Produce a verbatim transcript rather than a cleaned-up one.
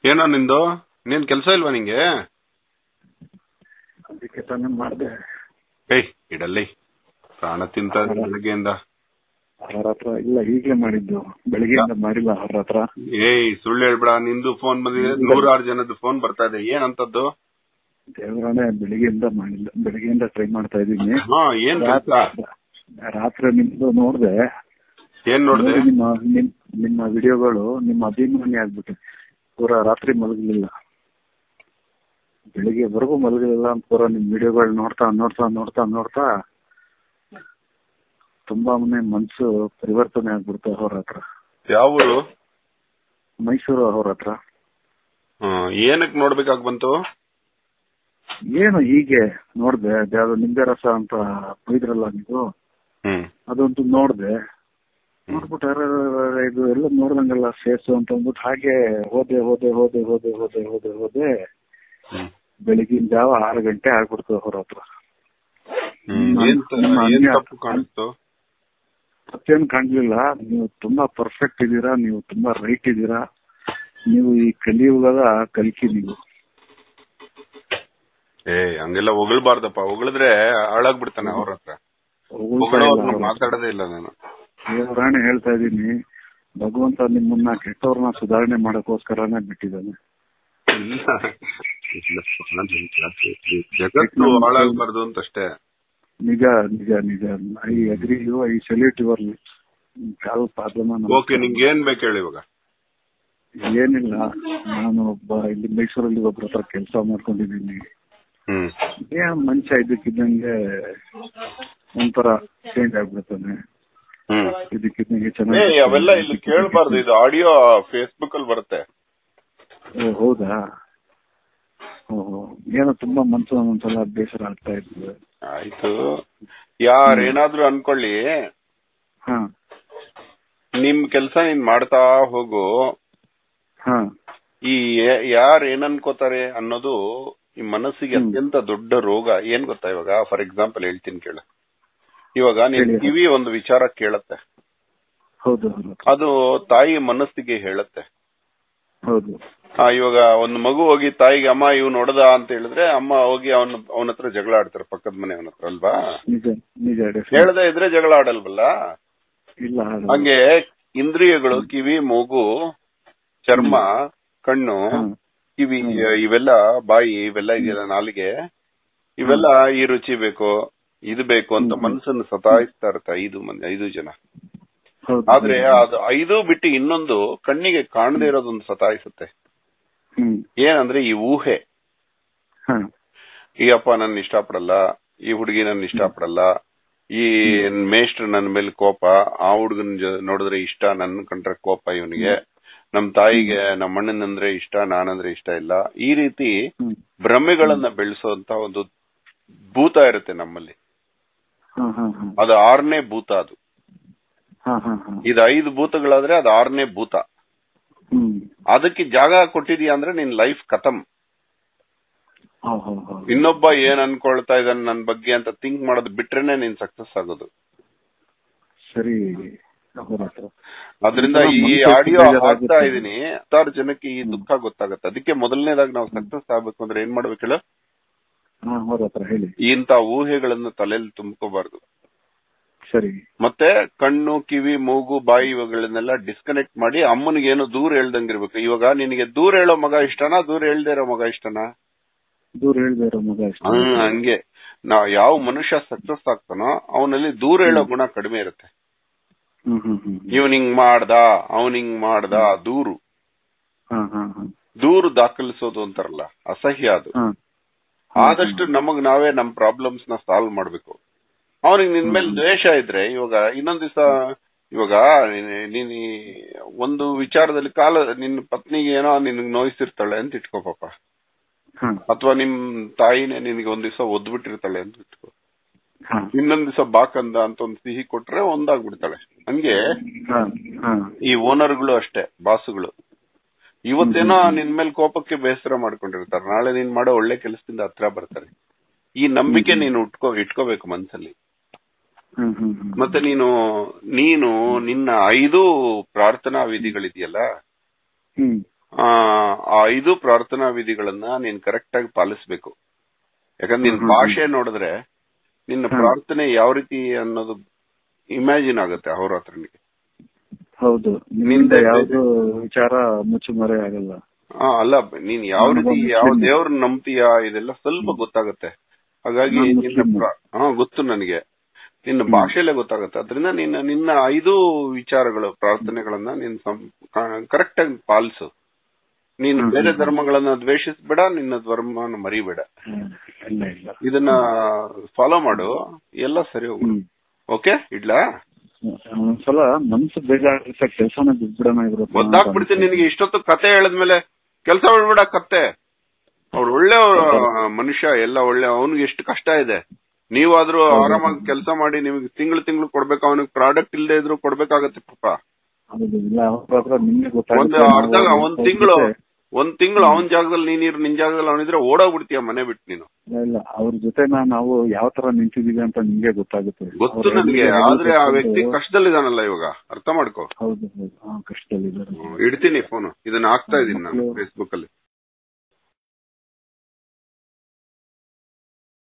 ಏನೋ ನಿಂದು ನೀನ್ ಕೆಲಸ ಇಲ್ವಾ ನಿಂಗೆ? ಅದಕ್ಕೆ ತಾನೇ ಮಾಡಿದೆ. ಏಯ್ ಇಡಲ್ಲಿ ಪ್ರಾಣ ತಿಂತ ಬೆಳಗ್ಗೆಯಿಂದ. ಅವ್ರ ಹತ್ರ ಇಲ್ಲ, ಈಗಲೇ ಮಾಡಿದ್ದು, ಬೆಳಿಗ್ಗೆಯಿಂದ ಮಾಡಿಲ್ಲ ಅವ್ರ ಹತ್ರ. ಏಯ್ ಸುಳ್ಳು ಹೇಳ್ಬೇಡ, ನಿಂದು ಫೋನ್ ಬಂದಿದೆ, ನೂರಾರು ಜನದ ಫೋನ್ ಬರ್ತಾ ಇದೆ, ಏನಂತದ್ದು? ದೇವರಾಣೆ ಬೆಳಿಗ್ಗೆಯಿಂದ ಮಾಡಿಲ್ಲ, ಬೆಳಿಗ್ಗೆಯಿಂದ ಟ್ರೈ ಮಾಡ್ತಾ ಇದೀನಿ. ಹಾ ಏನ್ ರಾತ್ರಿ ನಿಮ್ದು ನೋಡ್ದೆ. ಏನ್ ನೋಡ್ದೆ? ನಿಮ್ಮ ನಿಮ್ಮ ವಿಡಿಯೋಗಳು ನಿಮ್ಮ ಅಭಿಮಾನಿ ಆಗ್ಬಿಟ್ಟೆ. ಪೂರಾ ರಾತ್ರಿ ಮಲಗಲಿಲ್ಲ, ಬೆಳಿಗ್ಗೆವರೆಗೂ ಮಲಗಲಿಲ್ಲ. ಪೂರಾ ನಿಮ್ ವಿಡಿಯೋಗಳು ನೋಡ್ತಾ ನೋಡ್ತಾ ನೋಡ್ತಾ ನೋಡ್ತಾ ತುಂಬಾ ಮನ್ಸು ಪರಿವರ್ತನೆ ಆಗ್ಬಿಡ್ತು ಅವ್ರ ಹತ್ರ. ಯಾವ ಊರು? ಮೈಸೂರು ಅವ್ರ ಹತ್ರ. ಏನಕ್ ನೋಡ್ಬೇಕಾಗ್ ಬಂತು? ಏನು ಹೀಗೆ ನೋಡ್ದೆ, ಅದ್ಯಾವ್ದು ನಿಂಬೆ ರಸ ಅಂತ ಬೈದ್ರಲ್ಲ ನೀವು, ಅದೊಂದು ನೋಡ್ದೆ. ನೋಡ್ಬಿಟ್ಟು ಇದು ಎಲ್ಲ ನೋಡ್ದಂಗೆಲ್ಲ ಸೇರ್ಸು ಅಂತ ಅಂದ್ಬಿಟ್ಟು ಹಾಗೆ ಹೋದೆ ಹೋದೆ ಹೋದೆ ಹೋದೆ ಹೋದೆ ಹೋದೆ ಹೋದೆ ಬೆಳಿಗಿನ ಜಾವ ಆರು ಗಂಟೆ ಆಗ್ಬಿಡ್ತು ಅವ್ರ ಹತ್ರ. ತಪ್ಪೇನು ಕಾಣ್ಲಿಲ್ಲ, ನೀವು ತುಂಬಾ ಪರ್ಫೆಕ್ಟ್ ಇದ್ದೀರಾ, ನೀವು ತುಂಬಾ ರೈಟ್ ಇದ್ದೀರಾ, ನೀವು ಈ ಕಲಿಯುಗದ ಕಲಿಕೆ ನೀವು. ಏ ಹಂಗೆಲ್ಲ ಹೊಗಳ್ಬಾರ್ದಪ್ಪ, ಹೊಗಳಿದ್ರೆ ಹಾಳಾಗ್ಬಿಡ್ತಾನೆ ಅವ್ರ ಹತ್ರ. ಮಾತಾಡೋದೇ ಇಲ್ಲ ನಾನು. ದೇವರಾಣೆ ಹೇಳ್ತಾ ಇದೀನಿ, ಭಗವಂತ ನಿಮ್ಮನ್ನ ಕೆಟ್ಟವ್ರನ್ನ ಸುಧಾರಣೆ ಮಾಡಕ್ಕೋಸ್ಕರನೇ ಬಿಟ್ಟಿದ್ದಾನೆ. ಜಗತ್ತು ಹಾಳಾಗಬಾರ್ದು ಅಂತಷ್ಟೇ. ನಿಜ ನಿಜ ನಿಜ. I agree you, I salute your ಕಾಲ್ ಪಾದಮ. ಓಕೆ, ನಿಂಗೆ ಏನ್ ಬೇಕು ಹೇಳಿ ಇವಾಗ? ಏನಿಲ್ಲ, ನಾನು ಒಬ್ಬ ಇಲ್ಲಿ ಮೈಸೂರಲ್ಲಿ ಒಬ್ಬರ ಹತ್ರ ಕೆಲಸ ಮಾಡ್ಕೊಂಡಿದ್ದೀನಿ. ಏನ್ ಮನುಷ್ಯ ಇದಕ್ಕಿದ್ದಂಗೆ ಒಂಥರ ಚೇಂಜ್ ಆಗ್ಬಿಡ್ತಾನೆ. ಇದಕ್ಕಿದ್ದಂಗೆ ಚೆನ್ನಾಗಿ ಅವೆಲ್ಲ ಇಲ್ಲಿ ಕೇಳಬಾರ್ದು, ಇದು ಆಡಿಯೋ ಫೇಸ್ಬುಕ್ ಅಲ್ಲಿ ಬರುತ್ತೆ. ಓ ಹೌದಾ? ಓಹೋ, ಏನೋ ತುಂಬಾ ಮನ್ಸು ಒಂದ್ಸಲ ಬೇಸರ ಆಗ್ತಾ ಇರ್ತದೆ. ಆಯ್ತು, ಯಾರೇನಾದ್ರೂ ಅನ್ಕೊಳ್ಳಿ, ನಿಮ್ ಕೆಲ್ಸ ನೀನ್ ಮಾಡ್ತಾ ಹೋಗು. ಈ ಯಾರ್ ಏನ್ ಅನ್ಕೋತಾರೆ ಅನ್ನೋದು ಈ ಮನಸ್ಸಿಗೆ ಅತ್ಯಂತ ದೊಡ್ಡ ರೋಗ. ಏನ್ ಗೊತ್ತಾ, ಇವಾಗ ಫಾರ್ ಎಕ್ಸಾಂಪಲ್ ಹೇಳ್ತೀನಿ ಕೇಳ. ಇವಾಗ ನಿನ್ ಕಿವಿ ಒಂದು ವಿಚಾರ ಕೇಳತ್ತೆ, ಅದು ತಾಯಿ ಮನಸ್ಸಿಗೆ ಹೇಳತ್ತೆ. ಹಾ, ಇವಾಗ ಒಂದು ಮಗು ಹೋಗಿ ತಾಯಿಗೆ ಅಮ್ಮ ಇವ್ ನೋಡದ ಅಂತ ಹೇಳಿದ್ರೆ, ಅಮ್ಮ ಹೋಗಿ ಅವನ ಅವನ ಹತ್ರ ಜಗಳ ಆಡ್ತಾರೆ, ಪಕ್ಕದ ಮನೆಯವನ ಹತ್ರ ಅಲ್ವಾ? ಹೇಳದೇ ಇದ್ರೆ ಜಗಳ ಆಡಲ್ವಲ್ಲ? ಹಂಗೆ ಇಂದ್ರಿಯಗಳು, ಕಿವಿ, ಮೂಗು, ಚರ್ಮ, ಕಣ್ಣು, ಕಿವಿ, ಇವೆಲ್ಲ ಬಾಯಿ, ಇವೆಲ್ಲ ಇದೆಯಲ್ಲ ನಾಲಿಗೆ, ಇವೆಲ್ಲ ಈ ರುಚಿ ಬೇಕು, ಇದು ಬೇಕು ಅಂತ ಮನಸ್ಸನ್ನು ಸತಾಯಿಸ್ತಾ ಇರುತ್ತೆ ಐದು ಮಂದಿ ಐದು ಜನ. ಆದ್ರೆ ಅದು ಐದು ಬಿಟ್ಟು ಇನ್ನೊಂದು ಕಣ್ಣಿಗೆ ಕಾಣದೇ ಇರೋದೊಂದು ಸತಾಯಿಸುತ್ತೆ. ಏನಂದ್ರೆ ಈ ಊಹೆ. ಈ ಅಪ್ಪ ನನ್ನ ಇಷ್ಟಪಡಲ್ಲ, ಈ ಹುಡುಗಿ ನನ್ನ ಇಷ್ಟಪಡಲ್ಲ, ಈ ಮೇಷ್ಟ್ರು ನನ್ನ ಮೇಲೆ ಕೋಪ, ಆ ಹುಡುಗನ್ ನೋಡಿದ್ರೆ ಇಷ್ಟ, ನನ್ನ ಕಂಡ್ರೆ ಕೋಪ ಇವನಿಗೆ, ನಮ್ ತಾಯಿಗೆ ನಮ್ಮ ಅಣ್ಣನಂದ್ರೆ ಇಷ್ಟ, ನಾನಂದ್ರೆ ಇಷ್ಟ ಇಲ್ಲ. ಈ ರೀತಿ ಭ್ರಮೆಗಳನ್ನ ಬೆಳೆಸುವಂತ ಒಂದು ಭೂತ ಇರುತ್ತೆ ನಮ್ಮಲ್ಲಿ. ಅದು ಆರನೇ ಭೂತ. ಅದು ಇದು ಐದು ಭೂತಗಳಾದ್ರೆ ಅದು ಆರನೇ ಭೂತ. ಅದಕ್ಕೆ ಜಾಗ ಕೊಟ್ಟಿದೀಯ ಅಂದ್ರೆ ನಿನ್ ಲೈಫ್ ಖತಮ್. ಇನ್ನೊಬ್ಬ ಏನ್ ಅನ್ಕೊಳ್ತಾ ಇದ್ದಾನೆ ನನ್ ಬಗ್ಗೆ ಅಂತ ಥಿಂಕ್ ಮಾಡೋದು ಬಿಟ್ರೇನೆ ನೀನ್ ಸಕ್ಸಸ್ ಆಗೋದು. ಸರಿ. ಅದರಿಂದ ಈ ಆಡಿಯೋ ಹಾಕ್ತಾ ಇದೀನಿ, ಹತ್ತಾರು ಜನಕ್ಕೆ ಈ ದುಃಖ ಗೊತ್ತಾಗತ್ತೆ. ಅದಕ್ಕೆ ಮೊದಲನೇದಾಗಿ ನಾವು ಸಕ್ಸಸ್ ಆಗ್ಬೇಕು ಅಂದ್ರೆ ಏನ್ ಮಾಡ್ಬೇಕು ಹೇಳ? ಇಂತ ಊಹೆಗಳನ್ನ ತಲೆಯಲ್ಲಿ ತುಂಬ್ಕೋಬಾರ್ದು. ಸರಿ. ಮತ್ತೆ ಕಣ್ಣು, ಕಿವಿ, ಮೂಗು, ಬಾಯಿ ಇವುಗಳನ್ನೆಲ್ಲ ಡಿಸ್ಕನೆಕ್ಟ್ ಮಾಡಿ ಅಮ್ಮನಿಗೆ ಏನೋ ದೂರ ಹೇಳ್ದಂಗಿರ್ಬೇಕು. ಇವಾಗ ನಿನಗೆ ದೂರ ಹೇಳೋ ಮಗ ಇಷ್ಟನಾ, ದೂರ ಹೇಳ್ದೇ ಇರೋ ಮಗ ಇಷ್ಟನಾ? ದೂರ ಹೇಳ್ದೇ ಇರೋ ಮಗ ಇಷ್ಟ. ಹ್ಮ್, ಹಂಗೆ ನಾವ್ ಯಾವ ಮನುಷ್ಯ ಸಕ್ಸಸ್ ಆಗ್ತಾನೋ ಅವನಲ್ಲಿ ದೂರ ಹೇಳೋ ಗುಣ ಕಡಿಮೆ ಇರುತ್ತೆ. ಇವನ್ ಹಿಂಗ್ ಮಾಡ್ದ, ಅವನ್ ಹಿಂಗ್ ಮಾಡ್ದ, ದೂರು ದೂರು ದಾಖಲಿಸೋದು ಅಂತಾರಲ್ಲ, ಅಸಹ್ಯ ಅದು. ಆದಷ್ಟು ನಮಗ್ ನಾವೇ ನಮ್ ಪ್ರಾಬ್ಲಮ್ಸ್ ನ ಸಾಲ್ವ್ ಮಾಡ್ಬೇಕು. ಅವನಿಗೆ ನಿನ್ ಮೇಲೆ ದ್ವೇಷ ಇದ್ರೆ, ಇವಾಗ ಇನ್ನೊಂದ್ ದಿವಸ ಇವಾಗ ನೀನ್ ಒಂದು ವಿಚಾರದಲ್ಲಿ ಕಾಲ ನಿನ್ನ ಪತ್ನಿಗೆ ಏನೋ ನಿನ್ಗೆ ನೋಯಿಸಿರ್ತಾಳೆ ಅಂತ ಇಟ್ಕೋ ಪಾಪ, ಅಥವಾ ನಿಮ್ ತಾಯಿನೇ ನಿನ್ಗೆ ಒಂದ್ ದಿವಸ ಒದ್ಬಿಟ್ಟಿರ್ತಾಳೆ ಅಂತ ಇಟ್ಕೋ, ಇನ್ನೊಂದ್ ದಿವಸ ಬಾಕಂದ ಅಂತ ಒಂದ್ ಸಿಹಿ ಕೊಟ್ರೆ ಒಂದಾಗ್ಬಿಡ್ತಾಳೆ. ಹಂಗೆ ಈ ಓನರ್ಗಳು ಅಷ್ಟೇ, ಬಾಸುಗಳು. ಇವತ್ತೇನೋ ನಿನ್ ಮೇಲೆ ಕೋಪಕ್ಕೆ ಬೇಸರ ಮಾಡ್ಕೊಂಡಿರ್ತಾರೆ, ನಾಳೆ ನೀನ್ ಮಾಡೋ ಒಳ್ಳೆ ಕೆಲಸದಿಂದ ಹತ್ರ ಬರ್ತಾರೆ. ಈ ನಂಬಿಕೆ ನೀನು ಉಟ್ಕೋ ಇಟ್ಕೋಬೇಕು ಮನ್ಸಲ್ಲಿ. ಮತ್ತೆ ನೀನು ನೀನು ನಿನ್ನ ಐದು ಪ್ರಾರ್ಥನಾ ವಿಧಿಗಳಿದೆಯಲ್ಲ, ಆ ಐದು ಪ್ರಾರ್ಥನಾ ವಿಧಿಗಳನ್ನ ನೀನ್ ಕರೆಕ್ಟ್ ಆಗಿ ಪಾಲಿಸ್ಬೇಕು. ಯಾಕಂದ್ರೆ ನಿನ್ ಭಾಷೆ ನೋಡಿದ್ರೆ ನಿನ್ನ ಪ್ರಾರ್ಥನೆ ಯಾವ ರೀತಿ ಅನ್ನೋದು ಇಮ್ಯಾಜಿನ್ ಆಗುತ್ತೆ ಅವ್ರ ಹತ್ರನಿಗೆ. ಹೌದು, ನಿಮ್ಮಿಂದ ಯಾವ್ದು ವಿಚಾರ ಮುಚ್ಚುಮರೆ ಆಗಲ್ಲ. ಹಾ ಅಲ್ಲ, ನೀನ್ ಯಾವ ರೀತಿ ಯಾವ ದೇವ್ರನ್ನ ನಂಬ್ತೀಯಾ ಇದೆಲ್ಲ ಸ್ವಲ್ಪ ಗೊತ್ತಾಗುತ್ತೆ. ಹಾಗಾಗಿ ನಿನ್ನ ಹಾ ಗೊತ್ತು ನನಗೆ, ನಿನ್ನ ಭಾಷೆಯಲ್ಲೇ ಗೊತ್ತಾಗುತ್ತೆ. ಅದರಿಂದ ನಿನ್ನ ನಿನ್ನ ಐದು ವಿಚಾರಗಳು ಪ್ರಾರ್ಥನೆಗಳನ್ನ ನೀನ್ ಕರೆಕ್ಟ್ ಆಗಿ ಪಾಲಿಸು. ನೀನು ಬೇರೆ ಧರ್ಮಗಳನ್ನ ದ್ವೇಷಿಸ್ಬೇಡ, ನಿನ್ನ ಧರ್ಮನ ಮರಿಬೇಡ. ಇದನ್ನ ಫಾಲೋ ಮಾಡು, ಎಲ್ಲ ಸರಿ ಹೋಗುದು. ಓಕೆ, ಇಡ್ಲಾ? ಒಂದ್ಸಲ ಮನ್ಸು ಬೇಜಾರಾಗುತ್ತೆ, ಕೆಲಸನ ಬಿಟ್ಬಿಡೋಣ ಇದ್ರು ಒದ್ದಾಕ್ಬಿಡ್ತೀನಿ ನಿನಗೆ. ಇಷ್ಟೊತ್ತು ಕತೆ ಹೇಳದ್ಮೇಲೆ ಕೆಲಸ ಬಿಡ್ಬೇಡ. ಕತೆ ಅವ್ರು ಒಳ್ಳೆ ಮನುಷ್ಯ, ಎಲ್ಲ ಒಳ್ಳೆ. ಅವನಿಗೆ ಎಷ್ಟು ಕಷ್ಟ ಇದೆ. ನೀವಾದ್ರೂ ಆರಾಮಾಗಿ ಕೆಲಸ ಮಾಡಿ ನಿಮ್ಗೆ ತಿಂಗಳು ತಿಂಗಳು ಕೊಡ್ಬೇಕು. ಅವನಿಗೆ ಪ್ರಾಡಕ್ಟ್ ಇಲ್ಲದೆ ಇದ್ರು ಕೊಡ್ಬೇಕಾಗತ್ತೆ ಪಾಪ. ಒಂದ್ ಅರ್ಧ ಒಂದ್ ತಿಂಗಳು ಒಂದ್ ತಿಂಗಳು ಅವನ ಜಾಗದಲ್ಲಿ ನೀನಿರು, ನಿನ್ ಜಾಗದಲ್ಲಿ ಅವನಿದ್ರೆ ಓಡೋಗ್ಬಿಡ್ತೀಯ ಮನೆ ಬಿಟ್ಟು ನೀನು. ಇಲ್ಲ, ಅವ್ರ ಜೊತೆ ನಾವು ಯಾವ ತರ ನಿಂತಿದೀವಿ ಅಂತ ನಿಮ್ಗೆ ಗೊತ್ತಾಗುತ್ತೆ. ಗೊತ್ತು ನನಗೆ, ಆದ್ರೆ ಆ ವ್ಯಕ್ತಿ ಕಷ್ಟದಲ್ಲಿದಾನಲ್ಲ ಇವಾಗ, ಅರ್ಥ ಮಾಡ್ಕೋ. ಹೌದು ಹೌದು, ಕಷ್ಟದಲ್ಲಿದ್ದಾರೆ. ಇಡ್ತೀನಿ ಫೋನು, ಇದನ್ನ ಹಾಕ್ತಾ ಇದೀನಿ ನಾನು ಫೇಸ್ಬುಕ್ ಅಲ್ಲಿ.